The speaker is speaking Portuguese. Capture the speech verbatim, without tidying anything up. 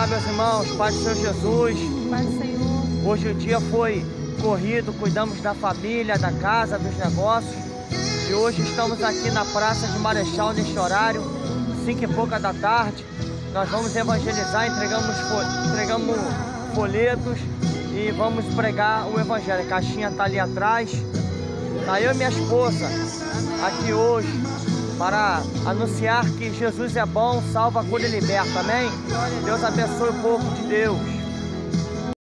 Olá, meus irmãos, Pai do Senhor Jesus. Pai do Senhor. Hoje o dia foi corrido, cuidamos da família, da casa, dos negócios. E hoje estamos aqui na Praça de Marechal neste horário, cinco e pouca da tarde. Nós vamos evangelizar, entregamos, fo entregamos folhetos e vamos pregar o Evangelho. A caixinha está ali atrás. Tá eu e minha esposa aqui hoje para anunciar que Jesus é bom, salva, cura e liberta. Amém? Deus abençoe o povo de Deus.